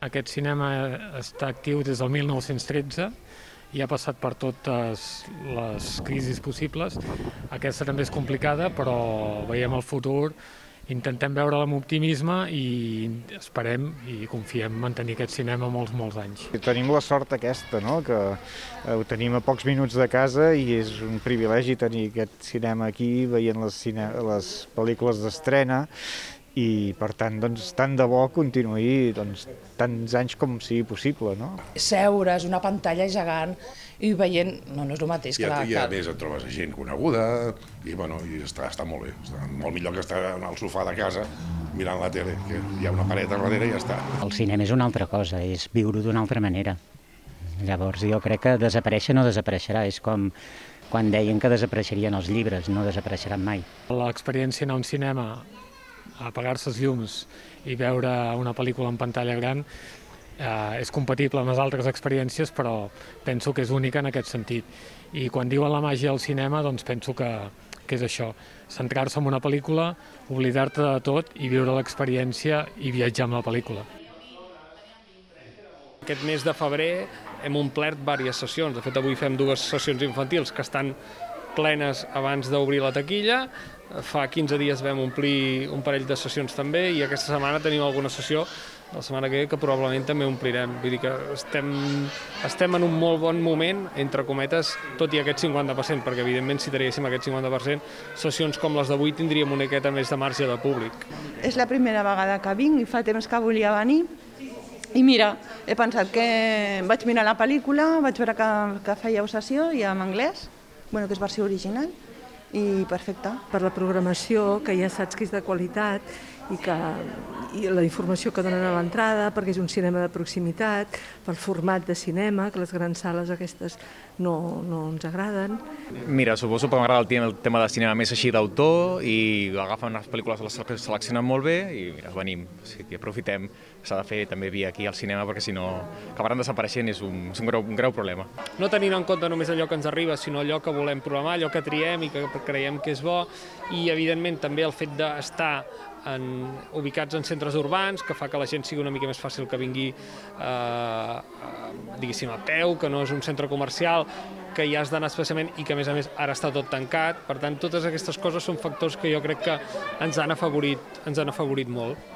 Aquest cinema està actiu des del 1913 i ha passat per totes les crisis possibles. Aquesta també és complicada, però veiem el futur, intentem veure-la amb optimisme i esperem i confiem en mantenir aquest cinema molts anys. Tenim la sort aquesta, no? Que ho tenim a pocs minuts de casa i és un privilegi tenir aquest cinema aquí veient les pel·lícules d'estrena. I, per tant, tant de bo continuï tants anys com sigui possible, no? Seure's, una pantalla gegant i veient... No és el mateix que I a més et trobes gent coneguda i està molt bé. Està molt millor que estar al sofà de casa mirant la tele, que hi ha una paret a darrere i ja està. El cinema és una altra cosa, és viure d'una altra manera. Llavors jo crec que desaparèixer no desapareixerà, és com quan deien que desapareixerien els llibres, no desapareixeran mai. L'experiència anar a un cinema, apagar-se els llums i veure una pel·lícula en pantalla gran és compatible amb les altres experiències, però penso que és única en aquest sentit. I quan diuen la màgia del cinema, doncs penso que és això, centrar-se en una pel·lícula, oblidar-te de tot i viure l'experiència i viatjar amb la pel·lícula. Aquest mes de febrer hem omplert diverses sessions. De fet, avui fem 2 sessions infantils que estan plenes abans d'obrir la taquilla. Fa 15 dies vam omplir un parell de sessions també i aquesta setmana tenim alguna sessió, la setmana que ve, que probablement també omplirem. Vull dir que estem en un molt bon moment, entre cometes, tot i aquest 50%, perquè evidentment si traguéssim aquest 50%, sessions com les d'avui tindríem una miqueta més de marge de públic. És la primera vegada que vinc i fa temps que volia venir. I mira, he pensat que vaig mirar la pel·lícula, vaig veure que fèieu sessió i en anglès, que és versió original, i perfecte. Per la programació, que ja saps que és de qualitat i la informació que donen a l'entrada, perquè és un cinema de proximitat, pel format de cinema, que les grans sales aquestes no ens agraden. Mira, suposo que m'agrada el tema de cinema més així d'autor i agafen unes pel·lícules que seleccionen molt bé i mira, venim, i aprofitem. S'ha de fer també via aquí al cinema perquè si no acabaran desapareixent, és un greu problema. No tenint en compte només allò que ens arriba, sinó allò que volem programar, allò que triem i que creiem que és bo i evidentment també el fet d'estar ubicats en centres urbans, que fa que la gent sigui una mica més fàcil que vingui diguéssim a peu, que no és un centre comercial, que hi has d'anar especialment i que a més ara està tot tancat. Per tant, totes aquestes coses són factors que jo crec que ens han afavorit molt.